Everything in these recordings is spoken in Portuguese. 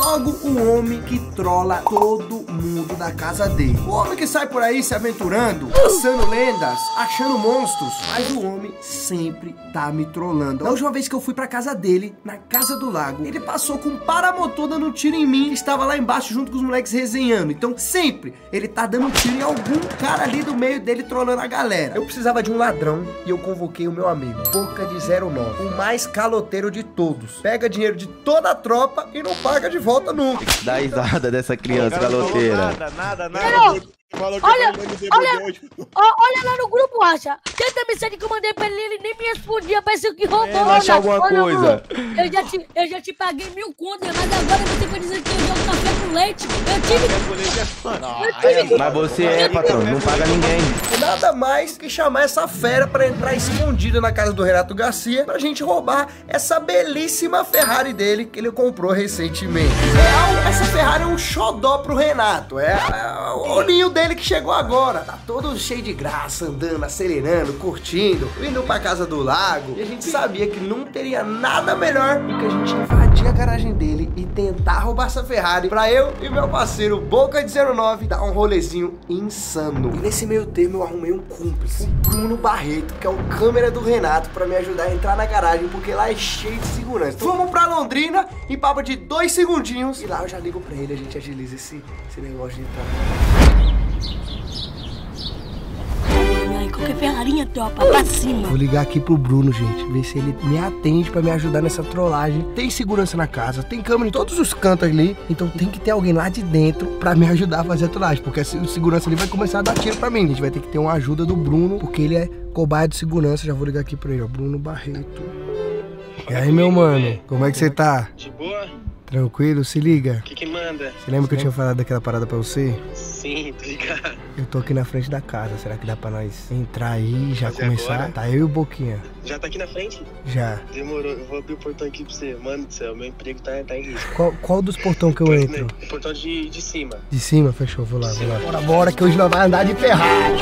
Logo, o homem que trola todo mundo da casa dele. O homem que sai por aí se aventurando, caçando lendas, achando monstros. Mas o homem sempre tá me trollando. Da última vez que eu fui pra casa dele, na casa do lago, ele passou com um paramotor dando tiro em mim, que estava lá embaixo junto com os moleques resenhando. Então sempre ele tá dando tiro em algum cara ali do meio dele, trollando a galera. Eu precisava de um ladrão e eu convoquei o meu amigo, Boca de 09, o mais caloteiro de todos. Pega dinheiro de toda a tropa e não paga de volta nunca. Dá risada dessa criança caloteira. Nada. Olha lá no grupo, acha. Tenta mensagem que eu mandei pra ele nem me respondia. Parece que roubou. Não achar alguma coisa. Eu já te paguei 1000 contas, mas agora você vai dizer que eu jogo café com leite. Mas você é, patrão, não paga ninguém. Nada mais que chamar essa fera pra entrar escondida na casa do Renato Garcia pra gente roubar essa belíssima Ferrari dele que ele comprou recentemente. Real, essa Ferrari é um xodó pro Renato. É o ninho dele que chegou agora. Tá todo cheio de graça, andando, acelerando, curtindo, indo pra casa do lago. E a gente sabia que não teria nada melhor do que a gente invadir a garagem dele e tentar roubar essa Ferrari pra eu e meu parceiro Boca de 09 dar um rolezinho insano. E nesse meio termo eu arrumei um cúmplice, o Bruno Barreto, que é o câmera do Renato, pra me ajudar a entrar na garagem, porque lá é cheio de segurança. Então, vamos pra Londrina, em papo de 2 segundinhos, e lá eu já ligo pra ele, a gente agiliza esse negócio de entrar. Qualquer ferrarinha, tropa, pra cima. Vou ligar aqui pro Bruno, gente, ver se ele me atende pra me ajudar nessa trollagem. Tem segurança na casa, tem câmera em todos os cantos ali, então tem que ter alguém lá de dentro pra me ajudar a fazer a trollagem, porque o segurança ali vai começar a dar tiro pra mim. A gente vai ter que ter uma ajuda do Bruno, porque ele é cobaia de segurança. Já vou ligar aqui pra ele, ó, Bruno Barreto. E aí, meu mano, como é que você tá? De boa? Tranquilo? Se liga. O que manda? Você lembra que eu tinha falado daquela parada pra você? Sim, tô ligado. Eu tô aqui na frente da casa, será que dá pra nós entrar aí e já Fazer começar? agora? Tá eu e o Boquinha. Já tá aqui na frente? Já. Demorou, eu vou abrir o portão aqui pra você. Mano do céu, meu emprego tá em risco. Qual dos portões que eu entro? O portão de cima. De cima? Fechou, vou lá. Bora que hoje nós vamos andar de Ferrari.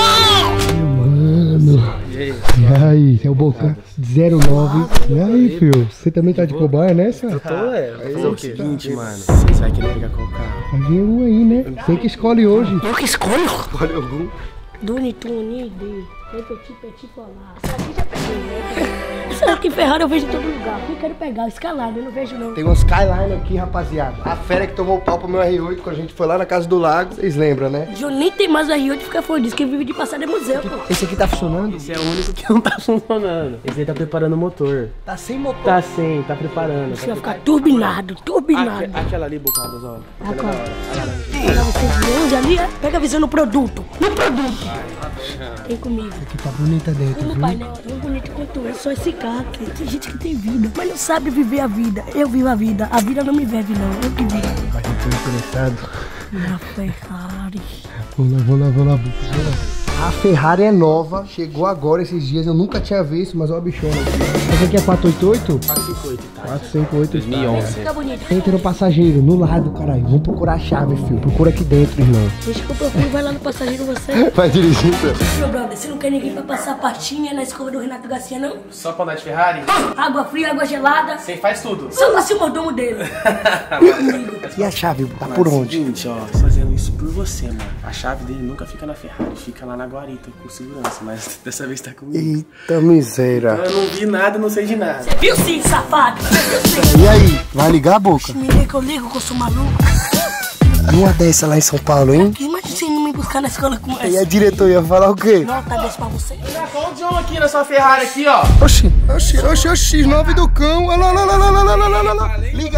Mano. E aí, é o Boca 09. E aí, filho? Você também tá de cobaia nessa? Eu tô, Fazer o seguinte, mano. Você vai querer pegar qual carro? Vai vir um aí, né? Você que escolhe hoje. Eu que escolho? Escolhe algum. Doni, Tuni, Petit, Polar. Essa aqui já peguei, né? Sabe que Ferrari eu vejo em todo lugar. Eu quero pegar o Skyline, eu não vejo não. Tem um Skyline aqui, rapaziada. A fera que tomou o pau pro meu R8 quando a gente foi lá na casa do lago. Vocês lembram, né? Eu nem tem mais o R8 fica fodido. Quem vive de passar é museu, pô. Esse aqui tá funcionando? Esse é o único que não tá funcionando. Esse aí tá preparando o motor. Tá sem motor. Tá sem, tá preparando. Você vai ficar turbinado. Aquela ali, Bocados, ó. Aquela. Pega você de onde ali, é? Pega a visão no produto. No produto. Vem comigo. Aqui tá bonita dentro, No viu? painel, tão bonito quanto eu, só esse carro aqui. Tem gente que tem vida, mas não sabe viver a vida. Eu vivo a vida não me vive não, eu que vivo. Mas eu tô interessado. Na Ferrari. Vou lá. A Ferrari é nova, chegou agora esses dias, eu nunca tinha visto, mas olha a bichona. Essa aqui é 488? 458, tá? 458. 2011. Fica bonito. Entra no passageiro, no lado, caralho. Vamos procurar a chave, filho. Procura aqui dentro, irmão. Deixa que eu procuro, vai lá no passageiro você. Vai dirigindo. Meu brother, você não quer ninguém pra passar a pastinha na escova do Renato Garcia, não? Só pra andar de Ferrari? Água fria, água gelada. Você faz tudo. Só nasce o mordomo dele. Vem comigo. E a chave, tá por onde? Seguinte, ó, fazendo isso por você, mano. A chave dele nunca fica na Ferrari, fica lá na guarita com segurança, mas dessa vez tá comigo. Eita miséria. Eu não vi nada, não sei de nada. Você viu sim, safado? Você viu sim. E aí, vai ligar a boca? Me liga que eu ligo que eu sou maluco. Uma dessa lá em São Paulo, hein? Imagina você não me buscar na escola com E essa. a diretora ia falar o quê? Nota desse pra você. Olha o John aqui na sua Ferrari aqui, ó. Oxi, 9 do cão. Olha lá. Liga.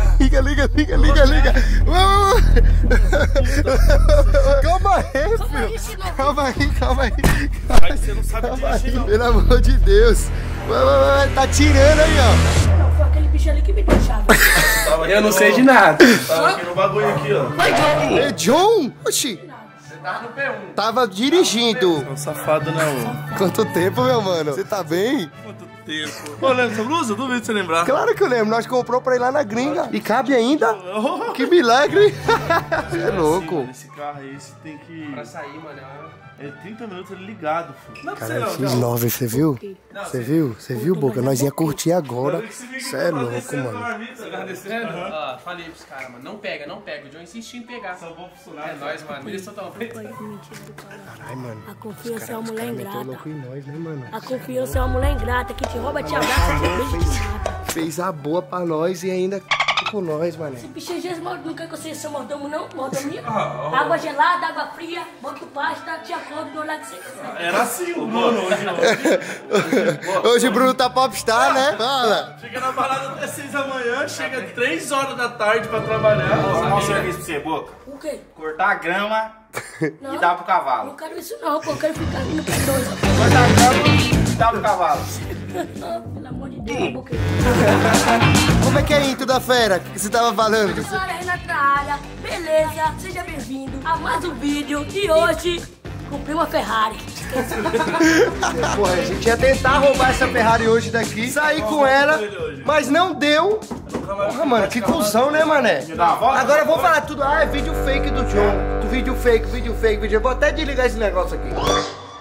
Calma aí, filho. Calma aí. Mas você não sabe dirigir, não. Pelo amor de Deus. Vai, tá tirando aí, ó. Não, foi aquele bicho ali que me deu a chave. Eu não sei de nada. Tava aqui no bagulho aqui, ó. Vai, John. É John? Oxi, Você tava no P1. tava dirigindo. Não safado não. Quanto tempo, meu mano? Você tá bem? Quanto tempo. Ô, lembra essa blusa? Duvido de você lembrar. Claro que eu lembro, nós comprou pra ir lá na gringa. E cabe ainda? Que milagre. Você é louco. Esse carro aí, você tem que... Pra sair, mano, é 30 minutos ele ligado, filho. Não, cara, eu fiz 9, você viu? Você viu? Você viu, Boca? Nós ia curtir agora. Você é louco, mano. Você tá descendo? Ó, falei pros caras, mano. Não pega, não pega. O John insistiu em pegar. Só vou funcionar. É nóis, mano. Eles estão tão Caralho, mano. A confiança é uma mulher ingrata. Louco em nós, né, mano? A confiança é uma mulher ingrata que te rouba, te abraça, te beija, te mata. Fez a boa pra nós e ainda com nós, mano. Esse bicho Jesus não quer que você seja mordomo, não? Mordomia? Água gelada, água fria, bota o pasta, te acorda do lado que você quiser. Era assim o Bruno hoje. Hoje o Bruno tá popstar, né? Fala. Chega na balada até 6 da manhã, chega 3 horas da tarde pra trabalhar. Vou dar um serviço pra você, Boca. O quê? Cortar a grama Não, e dar pro cavalo. não quero isso não, pô. Eu quero ficar indo pra dois. Cortar a grama e dar pro cavalo. Pelo amor de Deus, Boca. Como é que é Into da Fera? O que você tava falando? Agora Renato na área, beleza? Seja bem-vindo a mais um vídeo. E hoje, comprei uma Ferrari. Porra, a gente ia tentar roubar essa Ferrari hoje daqui, sair com ela, mas não deu. Porra, mano, que cuzão, né, mané? Agora eu vou falar tudo. Ah, é vídeo fake do John. Vídeo fake. Eu vou até desligar esse negócio aqui.